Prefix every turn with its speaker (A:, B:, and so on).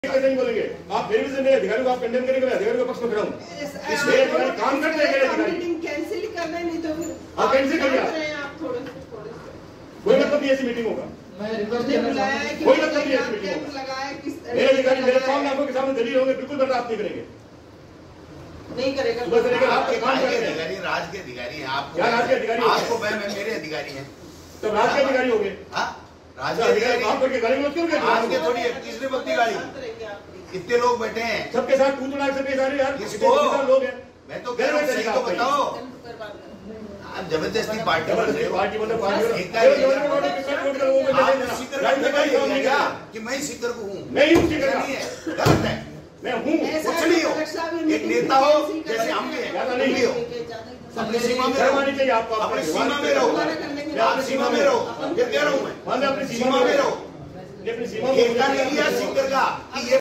A: नहीं बोलेंगे आप फिर भी मेरे अधिकारियों को आप कंडेम करेंगे, मैं अधिकारियों के पक्ष में खड़ा हूँ। इसलिए अधिकारी काम करते हैं,
B: मीटिंग कैंसिल करना है, नहीं तो फिर
A: आप कैंसिल करिए।
B: आप थोड़े
A: कोई मतलब नहीं ऐसी मीटिंग होगा,
B: बुलाया है कि
A: कोई मतलब नहीं ऐसी मीटिंग होगा।
B: लगाया किस
A: मेरे अधिकारी मेरे सामने आंखों के सामने दलील होंगे, बिल्कुल बर्दाश्त नहीं करेंगे।
B: नहीं करेगा।
A: सुबह से लेकर
C: आपके
A: काम कर रहे
C: अधिकारी राज के अधिकारी हैं, आपको
A: क्या राज के अधिकारी
C: आपको मेरे अधिकारी हैं,
A: तो राज के अधिकारी हो गए।
C: राज के अधिकारी
A: काम करके गाड़ी में क्यों
C: आज के थोड़ी 21वीं पत्ती गाड़ी इतने लोग बैठे हैं,
A: सबके साथ तू तड़ाक से पेश आ रहे यार,
C: किसको
A: लोग हैं।
C: मैं तो कह रहा हूँ सही तो बताओ, आप जबरदस्ती पार्टी बन रहे हो,
A: पार्टी मतलब
C: आप सीकर कि मैं सीकर को हूँ,
A: मैं हूँ सीकर
C: नहीं है, गलत है,
A: मैं हूँ
C: कुछ नहीं हो, एक नेता हो जैसे हम भी हैं, नहीं हो, अपनी सीमा में रहो,
A: चाहिए आपको,
C: अपनी सीमा में रहो, आप सीमा में रहो, ये कह रहा हूँ मैं,
A: अपनी
C: सीमा में रहो,
A: अपनी सीमा
C: नहीं लिया सीकर का कि ये